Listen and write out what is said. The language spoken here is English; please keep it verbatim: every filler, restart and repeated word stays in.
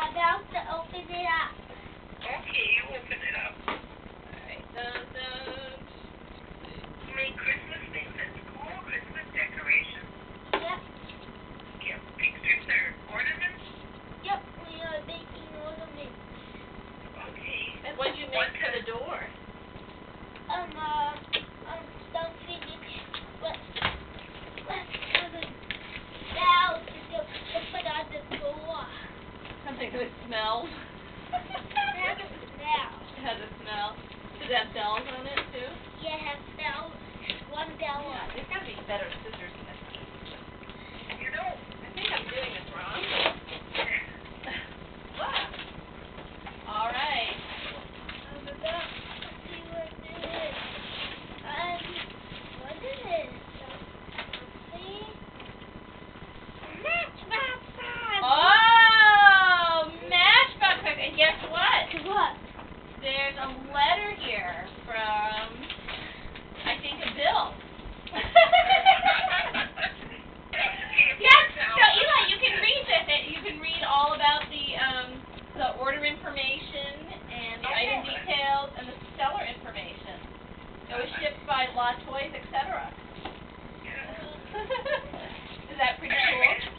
about to open it up. Okay, you open it up. Alright, dun dun. You make Christmas things at school? Christmas decorations? Yep. You have pictures or ornaments? Yep, we are making ornaments. Okay. And what did you make for the door? Um, uh, um, don't finish. What? What's the bell to do to put on the door? Something that smells. It has a smell. It has a smell. Does it have bells on it too? Yeah, it has bells. One bell Yeah, on it. there's gotta be better scissors than this. You know, I think I'm doing this wrong. What? Alright. Um, about, let's see what it is. Um, what is it? Let's see. Matchbox time. Oh, Matchbox. And guess what? What? There's a letter here from, I think, a Bill. Yes. So Eli, you can read this. You can read all about the um the order information and the item details and the seller information. It was shipped by La Toys, et cetera. Is that pretty cool?